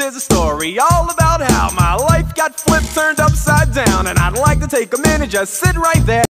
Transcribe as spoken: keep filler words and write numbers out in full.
is a story all about how my life got flipped, turned upside down. And I'd like to take a minute, just sit right there